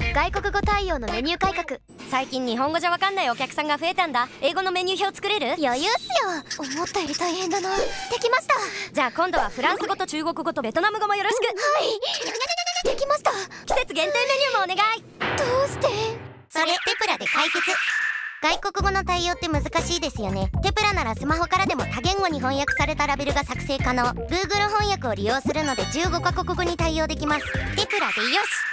外国語対応のメニュー改革。 最近日本語じゃわかんないお客さんが増えたんだ。英語のメニュー表作れる？ 余裕っすよ。思ったより大変だな。できました。 じゃあ今度はフランス語と中国語とベトナム語もよろしく。 はい、できました。 季節限定メニューもお願い。 どうして？ それテプラで解決。外国語の対応って難しいですよね。テプラならスマホからでも多言語に翻訳されたラベルが作成可能。 Google 翻訳を利用するので15カ国語に対応できます。テプラでよし。